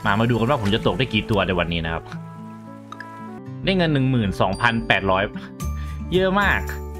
มาดูกันว่าผมจะตกได้กี่ตัวในวันนี้นะครับได้เงิน 12,800 เยอะมาก